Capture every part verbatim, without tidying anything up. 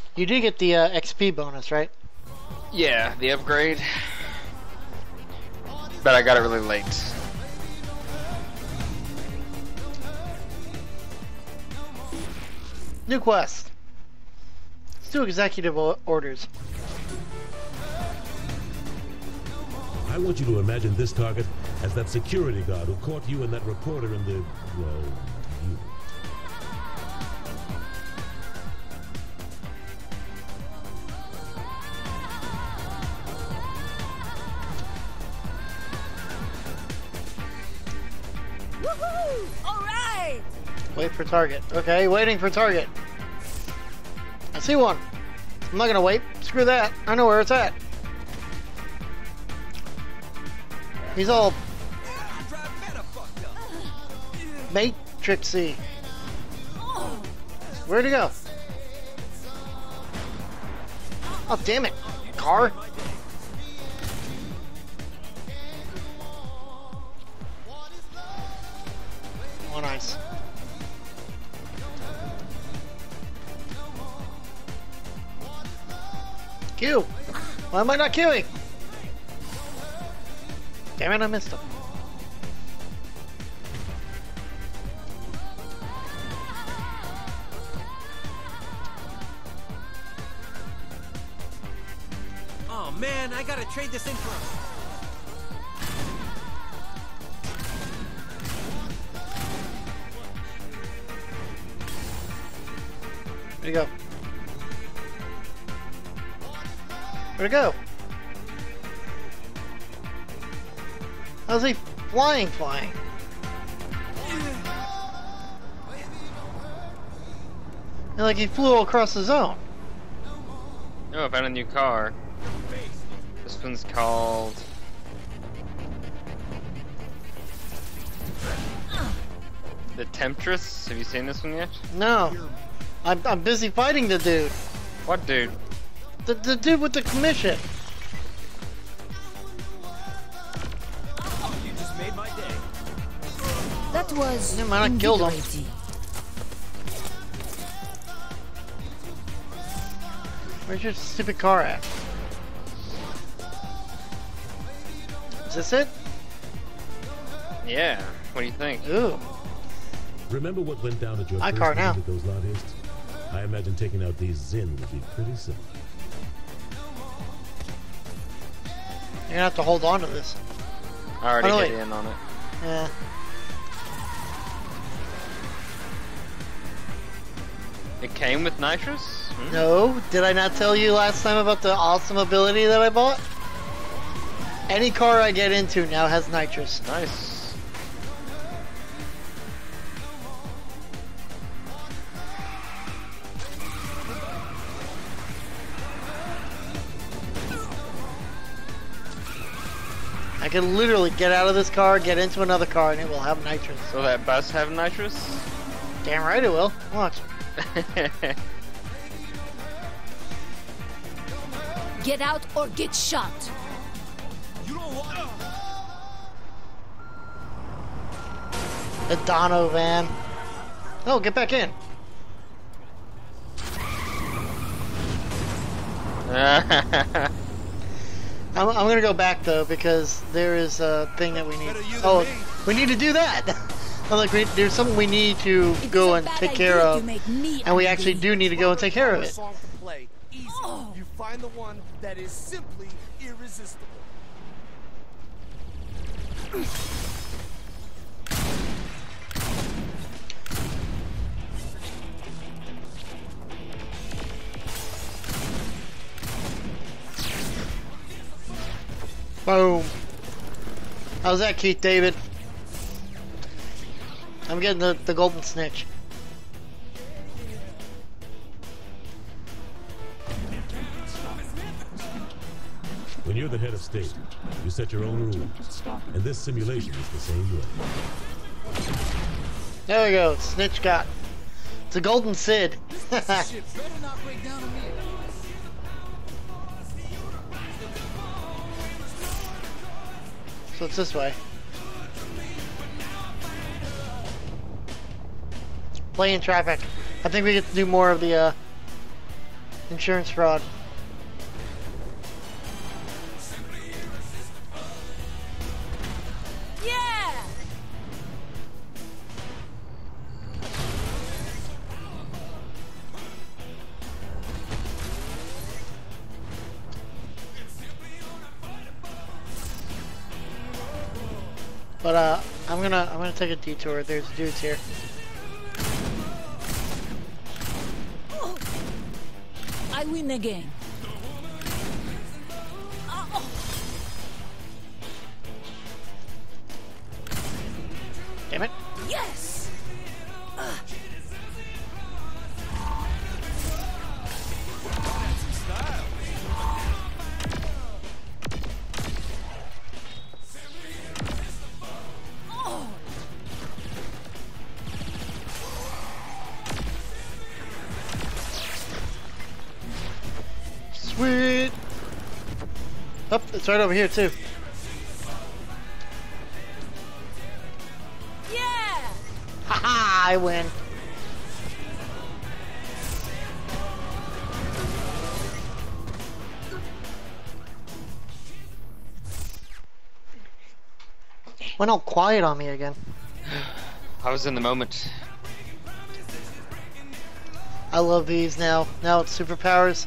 You did get the uh, X P bonus, right? Yeah, the upgrade. But I got it really late. New quest. Let's do executive orders. I want you to imagine this target as that security guard who caught you and that reporter in the, well, you. Woohoo! All right. Wait for target. Okay, waiting for target. I see one. I'm not gonna wait. Screw that. I know where it's at. He's all matrixy. Where'd he go? Oh, damn it. Car? Oh, nice. Q! Why am I not queuing? Damn it, I missed him. Oh man, I gotta trade this in for a... Where'd he go? Where'd he go? How's he flying, flying? And like he flew across the zone. Oh, I found a new car. This one's called... The Temptress. Have you seen this one yet? No. I'm, I'm busy fighting the dude. What dude? The, the dude with the commission. You just made my day. That was Yeah, man, I killed him. invigorating. Where's your stupid car at? Is this it? Yeah. What do you think? Ooh. Remember what went down at your My first car now. visit to those lobbyists? I imagine taking out these Zin would be pretty simple. You're gonna have to hold on to this. I already Oh, hit wait. in on it. Yeah. It came with nitrous? Hmm? No, did I not tell you last time about the awesome ability that I bought? Any car I get into now has nitrous. Nice. I can literally get out of this car, get into another car, and it will have nitrous. Will that bus have nitrous? Damn right it will. Watch. Get out or get shot. You don't want... The Dono van. Oh, get back in. I'm, I'm gonna go back though because there is a thing that we need. Oh, we need to do that. I'm like, we, there's something we need to It go is a and bad take idea care to of, make me and we angry. actually do need to go and take care of it. Song to play. Easy. Oh. You find the one that is simply irresistible. Boom. How's that, Keith David? I'm getting the, the golden snitch. When you're the head of state, you set your own rules. And this simulation is the same way. There we go. Snitch got. It's a golden Sid. Shit better not break down on me. So it's this way. Play in traffic. I think we get to do more of the uh, Insurance fraud. Yeah! But uh, I'm gonna I'm gonna take a detour. There's dudes here. I win again. Damn it! Yes! Sweet. Oh, it's right over here too. Yeah! Haha! I win. Went all quiet on me again. I was in the moment. I love these now. Now it's superpowers.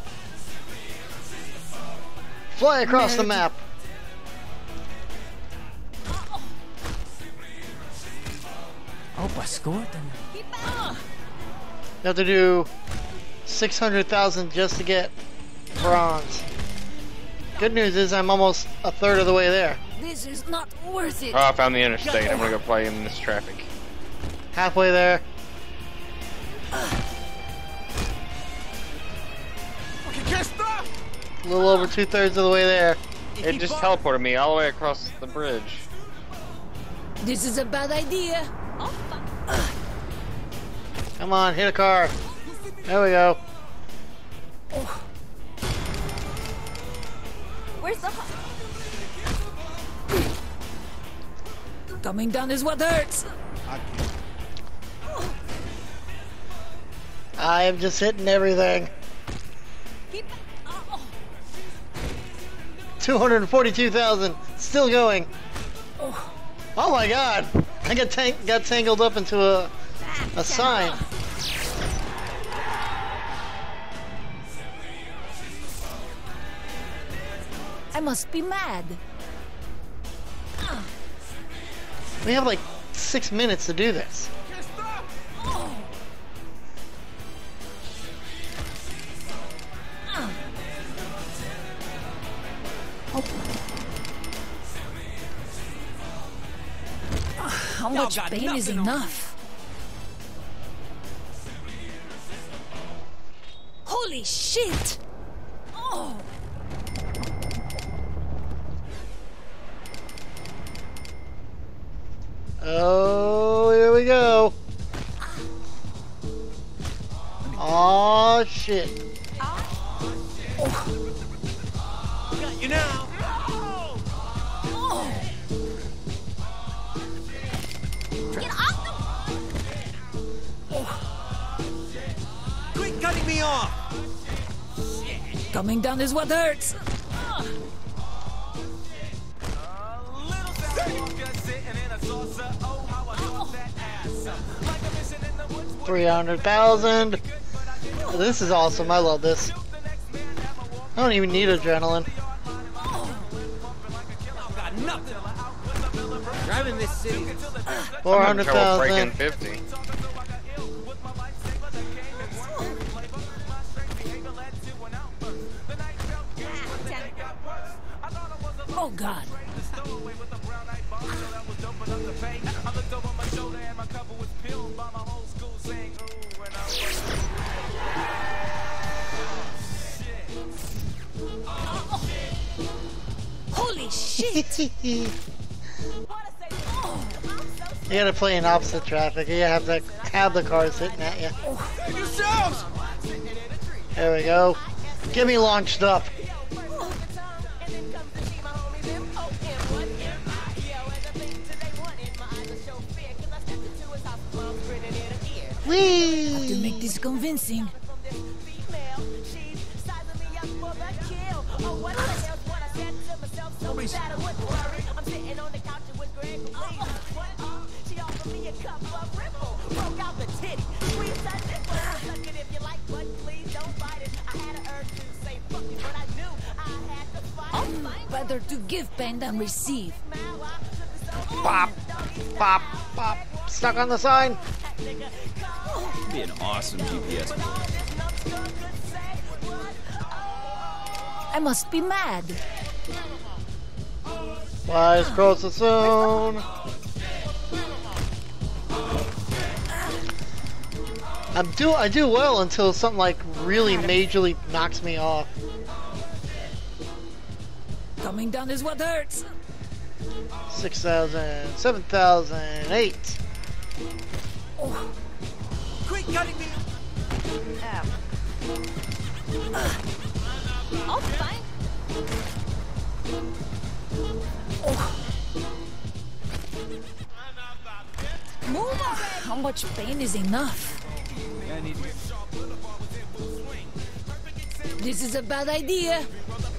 Fly across the map. Oh, pascotan. You have to do six hundred thousand just to get bronze. Good news is I'm almost a third of the way there. This is not worth it. Oh, I found the interstate. I'm gonna go play in this traffic. Halfway there. A little over two thirds of the way there. It just teleported me all the way across the bridge. This is a bad idea. Oh, fuck. Come on, hit a car. There we go. Oh. Where's the... Coming down is what hurts. I am just hitting everything. Keep... Oh. two hundred forty-two thousand. Still going. Oh. Oh my god. I got, tang got tangled up into a, a sign. I must be mad. We have like six minutes to do this. Oh. How much pain is enough? Holy shit! Oh! Oh, here we go. Oh shit. Oh. Got you now. Oh. Get off the... Quit cutting me off. Coming down is what hurts. three hundred thousand. Oh, this is awesome. I love this. I don't even need adrenaline. Got nothing. Driving this city. four hundred Breaking thousand. fifty. Oh god. Holy shit! You gotta play in opposite traffic. You have to have the cars hitting at you. Yourselves. There we go. Get me launched up. To Whee! make this convincing. Better to give pain than receive. Pop, pop, pop. Stuck on the sign. Be an awesome G P S. I must be mad. Flies across the zone. I'm do I do well until something like really majorly knocks me off. Coming down is what hurts. Six thousand, seven thousand, eight. Oh. Quit cutting me! Ow. I'll fine. Oh. Move on. How much pain is enough? I need This is a bad idea.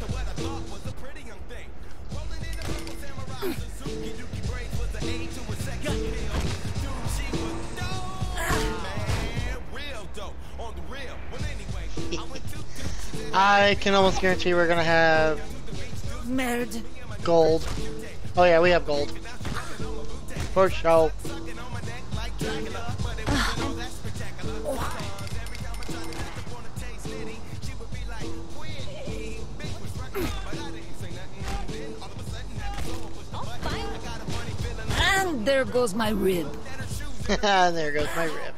I can almost guarantee we're gonna have Merde. gold. Oh yeah, we have gold. For sure. And there goes my rib. And there goes my rib.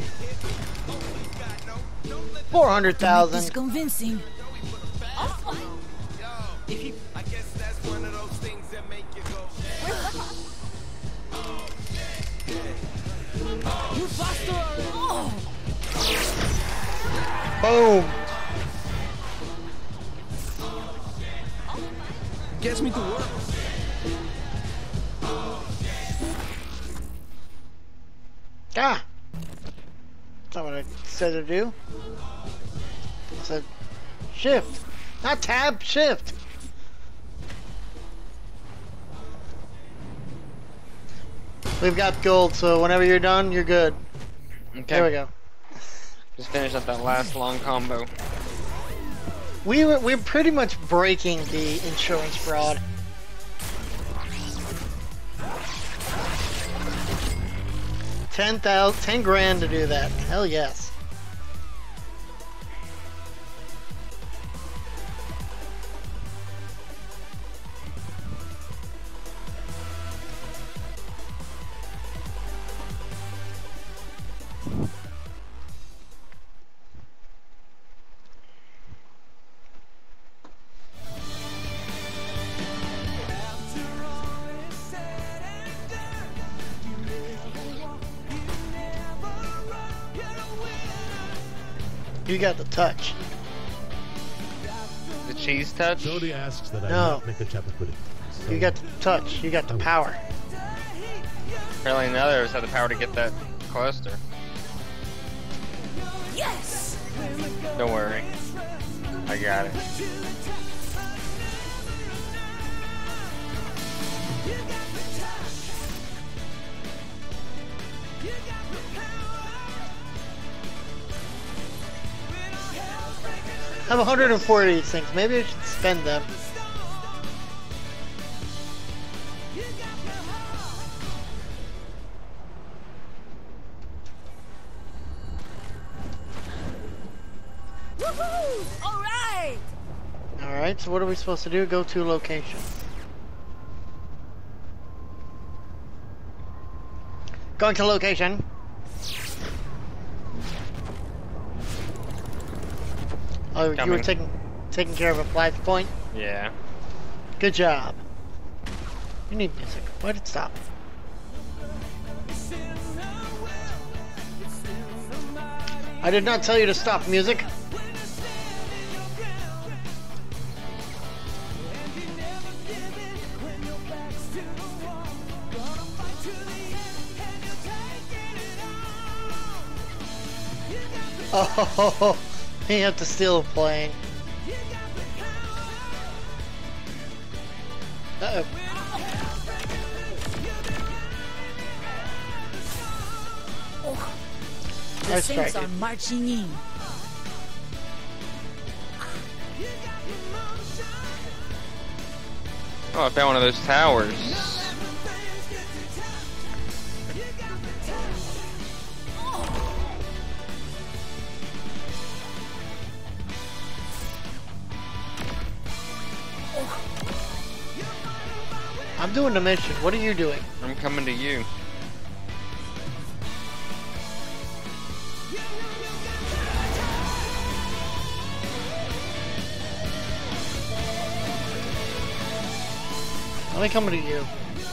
Four hundred thousand. It's convincing. Oh. Boom. Gets me to work. Ah. That's not what I said to do. I said shift. Not tab, shift. We've got gold, so whenever you're done, you're good. Okay. There we go. Just finished up that last long combo. We were, we're pretty much breaking the insurance fraud. Ten thousand, ten grand to do that. Hell yes. You got the touch. The cheese touch? Jody asks that I No. not make a chapter quitting. So You got the touch. You got the power. Apparently none of us had the power to get that cluster. Yes. Don't worry. I got it. I have one hundred forty of these things. Maybe I should spend them. Woohoo! All right. Alright, so what are we supposed to do? Go to location. Going to location. Oh, you were Coming. taking taking care of a flashpoint? Yeah. Good job. You need music. Why did it stop? I did not tell you to stop music. Oh, you have to steal a plane. Uh-oh. Oh, the Nice Saints strike, are dude. marching in. Oh, I found one of those towers. I'm doing the mission. What are you doing? I'm coming to you. Let me come to you.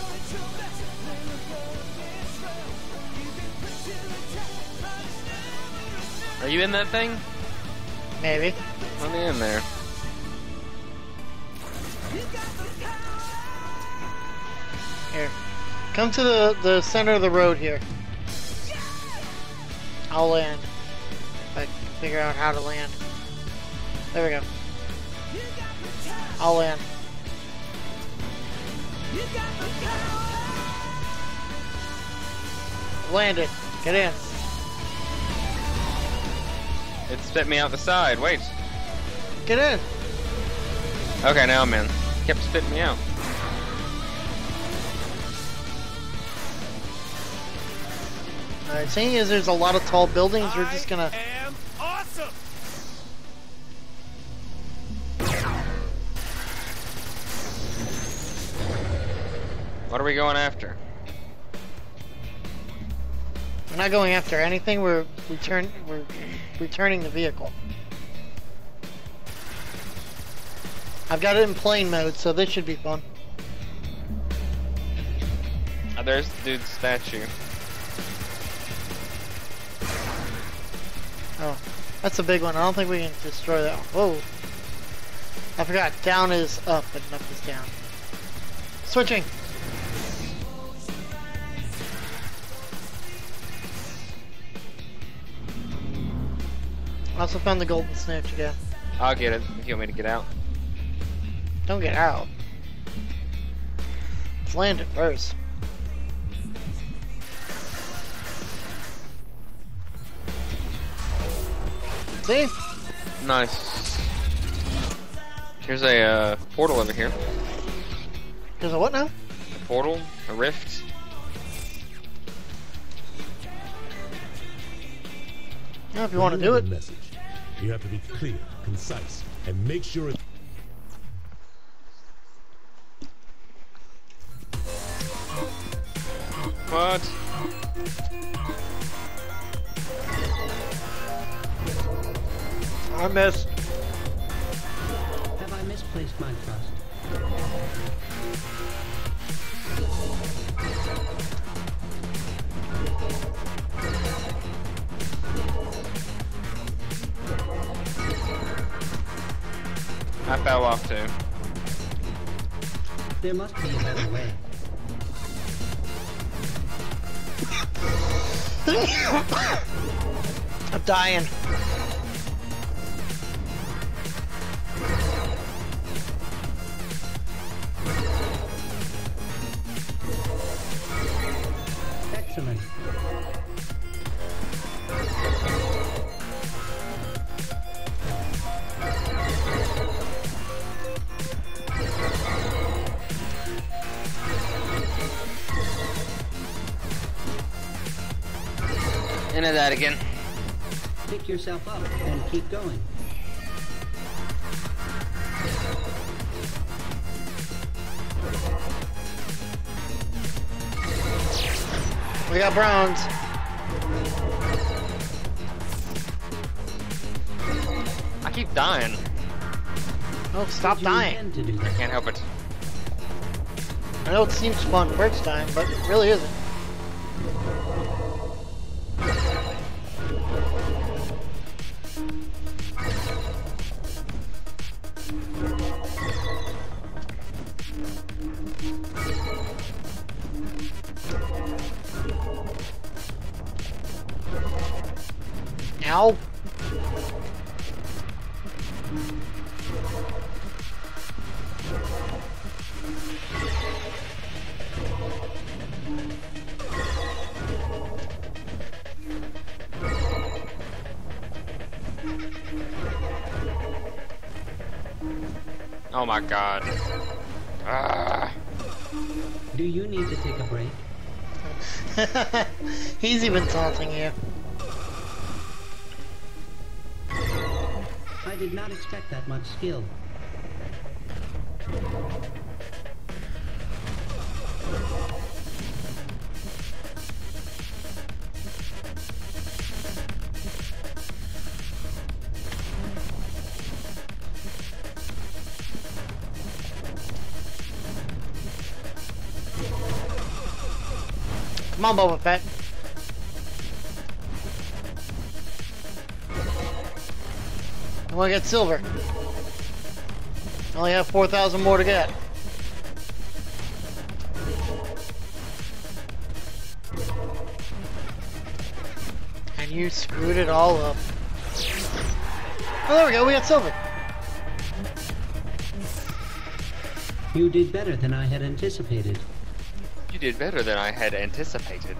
Are you in that thing? Maybe. Let me in there. Here. Come to the, the center of the road here. I'll land. If I can figure out how to land. There we go. I'll land. Landed. Get in. It spit me out the side. Wait. Get in. Okay, now I'm in. Kept spitting me out. Alright, seeing as there's a lot of tall buildings, we're just gonna... I am awesome. What are we going after? We're not going after anything, we're return we're returning the vehicle. I've got it in plane mode, so this should be fun. Oh, there's the dude's statue. Oh, that's a big one. I don't think we can destroy that one. Whoa. I forgot, down is up and up is down. Switching. I also found the golden snitch again. I'll get it if you want me to get out. Don't get out. Let's land it first. See? Nice. Here's a uh, portal over here. There's a what now? A portal? A rift? Yeah, if you want to do it. Message. You have to be clear, concise, and make sure it. What? I missed. Have I misplaced my trust? I fell off too. There must be a better way. I'm dying. Excellent. Into that again. Pick yourself up and keep going. We got bronze. I keep dying. Oh, stop Did you dying. intend to do I that? can't help it. I know it seems fun first time, but it really isn't. Ow. Oh my god. Ah. Do you need to take a break? He's even taunting you. I did not expect that much skill. Come on, Boba Fett. I want to get silver. I only have four thousand more to get. And you screwed it all up. Oh, there we go. We got silver. You did better than I had anticipated. You did better than I had anticipated.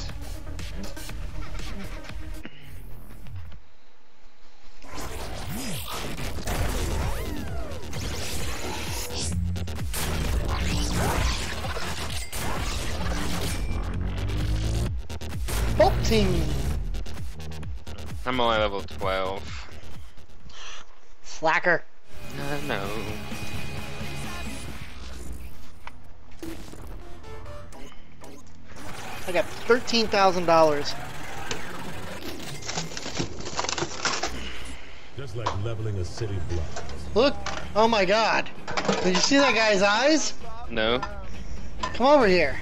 fourteen. I'm only level twelve. Slacker. Uh, no. I got thirteen thousand dollars. Just like leveling a city block. Look! Oh my god! Did you see that guy's eyes? No. Come over here.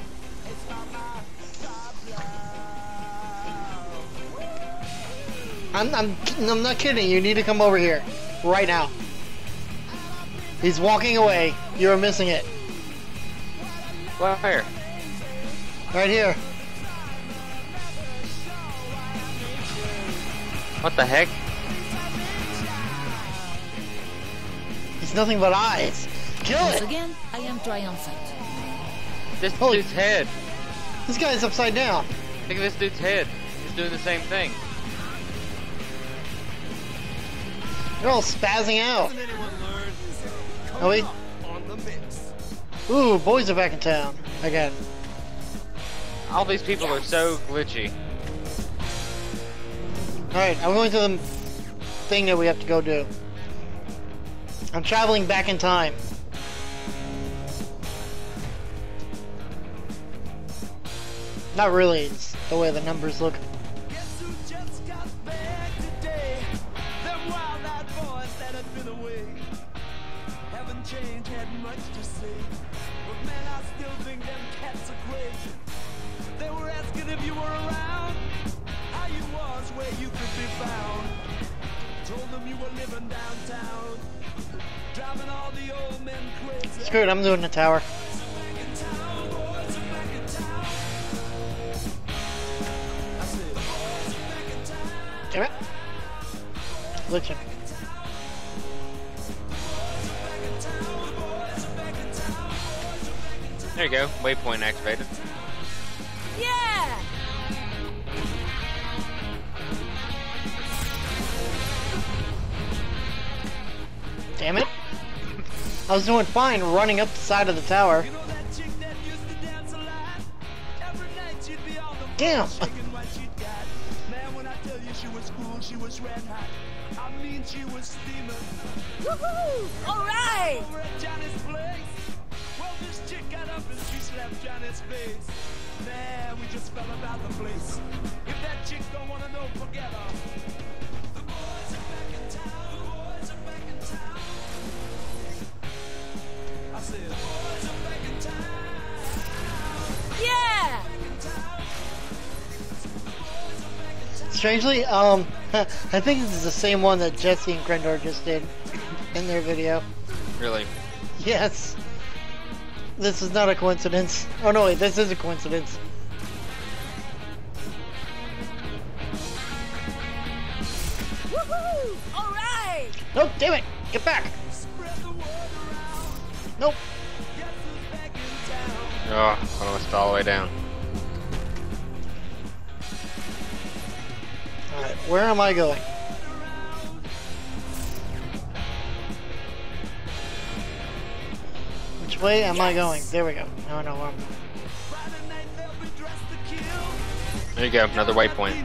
I'm, I'm, I'm not kidding. You need to come over here. Right now. He's walking away. You're missing it. Where? Right here. What the heck? It's nothing but eyes. Kill Once it! again, I am triumphant. This Holy- dude's head. This guy's upside down. Look at this dude's head. He's doing the same thing. They're all spazzing out. Doesn't anyone learn? Oh, wait. On the mix. Ooh, boys are back in town. Again. All these people are so glitchy. Alright, I'm going to the thing that we have to go do. I'm traveling back in time. Not really, it's the way the numbers look. Guess who just got back today? Them wild-eyed boys that had been away. Haven't changed, had much to say. But man, I still think them cats are crazy. They were asking if you were around, how you was, where you could be found. Told them you were living downtown, driving all the old men crazy. Screw it, I'm doing the tower. Back in town, boys are back in town. I said, boys are back in town. Damn it. Glitching. There you go. Waypoint activated. Yeah! Damn it. I was doing fine running up the side of the tower. You know that chick that used to dance a lot? Every night she'd be on the Damn. floor shaking what she'd got. Man, when I tell you she was cool, she was red hot. I mean, she was steaming. Woohoo! Alright! Over at Johnny's place. Well, this chick got up and she slapped Johnny's face. Man, we just fell about the place. If that chick don't wanna know, forget her. The boys are back in town. The boys are back in town. I said, the boys are back in town. Yeah! Strangely, um, I think this is the same one that Jesse and Grendor just did in their video. Really? Yes. This is not a coincidence. Oh no, wait, this is a coincidence. Woohoo! Alright! Nope, damn it! Get back! Nope. Oh, almost all the way down. Alright, where am I going? Which way am I going? There we go. Now I know where I'm going. There you go, another waypoint.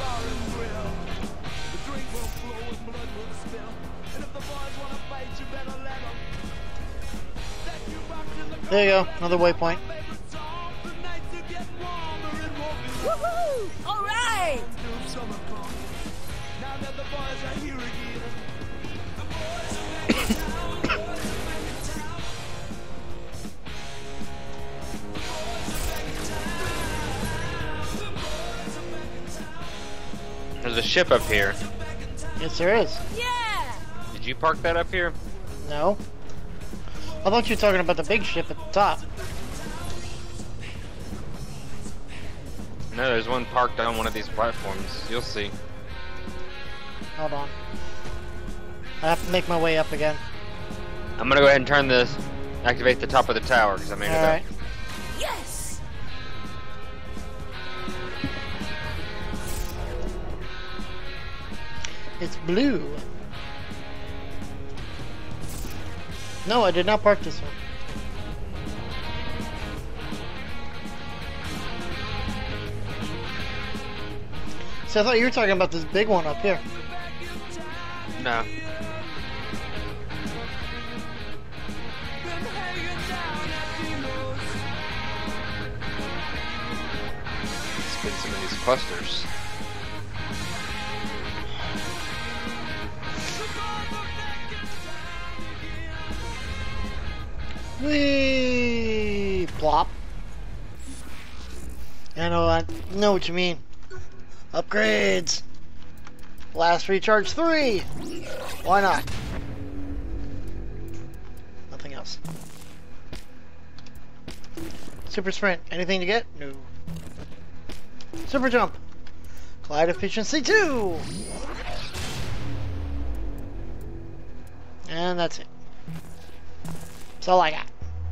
There you go, another waypoint. Woohoo! All right. There's a ship up here. Yes, there is. Yeah. Did you park that up here? No. I thought you were talking about the big ship at the top. No, there's one parked on one of these platforms. You'll see. Hold on. I have to make my way up again. I'm gonna go ahead and turn this, activate the top of the tower because I made it up. Alright. Yes. It's blue. No, I did not park this one. So I thought you were talking about this big one up here. No. Spin some of these clusters. Whee! Plop. I know, I know what you mean. Upgrades! Last recharge three! Why not? Nothing else. Super sprint. Anything to get? No. Super jump. Glide efficiency two! And that's it. That's all I got.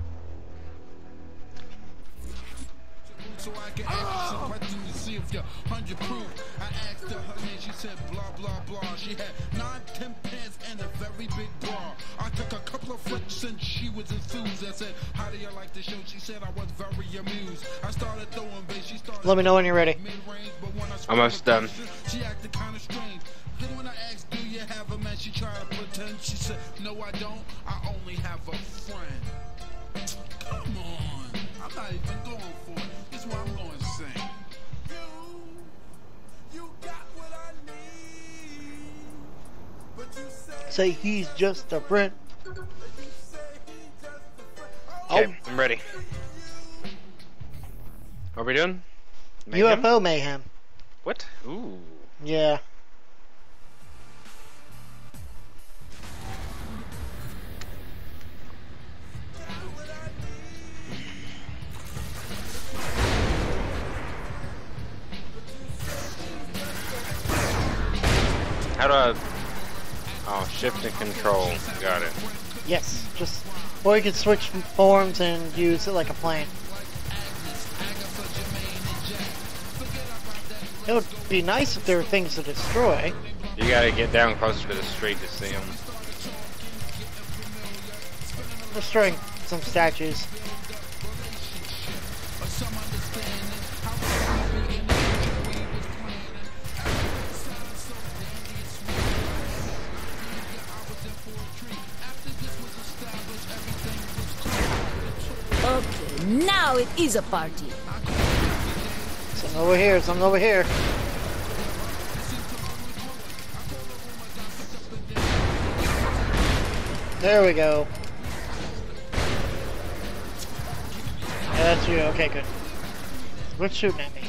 So I can ask some questions to see if you're hundred proof. I asked her her name, she said blah blah blah. She had nine, ten pants and a very big bra. I took a couple of flicks and she was enthused. I said, how do you like the show? She said I was very amused. I started throwing bass, she started. Let me know when you're ready. Almost done. She acted kind of strange. Then when I asked, do you have a man? She tried to pretend. She said, no, I don't. I only have a friend. Come on. I'm not even going for it. This is what I'm going to sing. You, you got what I need. But you say, Say he's just a friend. Okay, I'm ready. What are we doing? Mayhem? U F O mayhem. What? Ooh. Yeah. How do I... Oh, shift and control. Got it. Yes. Just, or you can switch forms and use it like a plane. It would be nice if there were things to destroy. You gotta get down closer to the street to see them. Destroying some statues. Okay, now it is a party. Something over here, something over here. There we go. Yeah, that's you. Okay, good. What's shooting at me?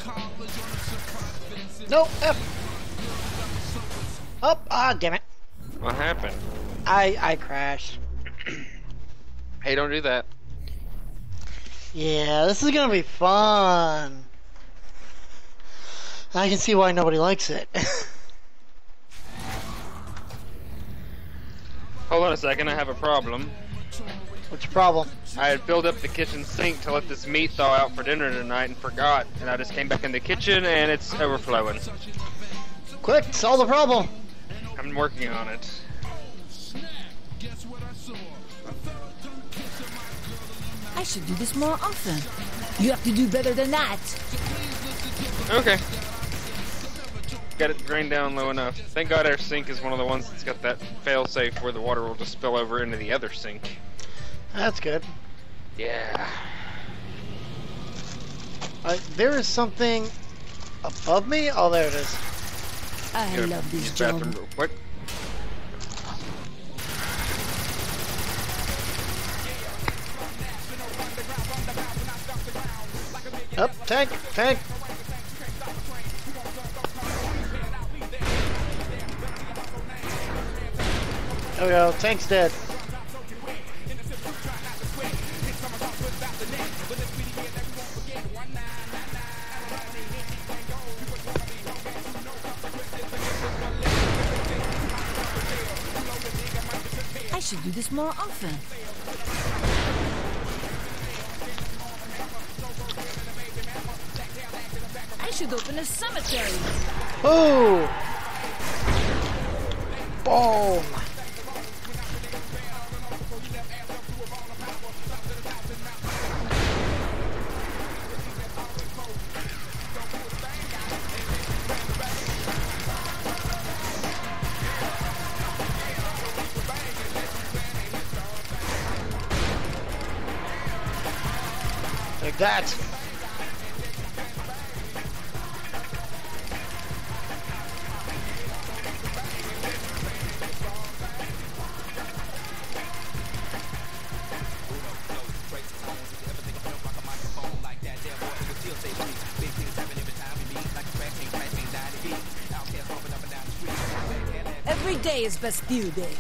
Nope, F. Up, ah, damn it. What happened? I I crashed. Hey, don't do that. Yeah, this is gonna be fun. I can see why nobody likes it. Hold on a second, I have a problem. What's your problem? I had filled up the kitchen sink to let this meat thaw out for dinner tonight and forgot. And I just came back in the kitchen and it's overflowing. Quick, solve the problem. I'm working on it. I should do this more often. You have to do better than that. Okay. Got it drained down low enough. Thank God our sink is one of the ones that's got that fail-safe where the water will just spill over into the other sink. That's good. Yeah. Uh, there is something above me? Oh, there it is. I Gotta love this use job. bathroom real quick. Up, tank, tank. There we go, tank's dead. I should do this more often. I should open a cemetery. Oh! Boom! Like that. Every day is Bastille Day.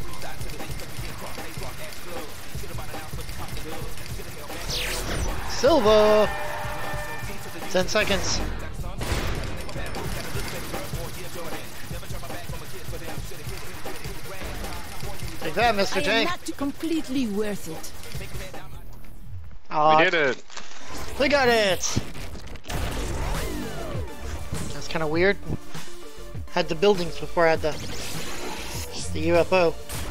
Silver! Ten seconds. Take that, Mister I am Tank. not completely worth it. Oh, We did it. we got it! That's kind of weird. Had the buildings before I had the, the U F O.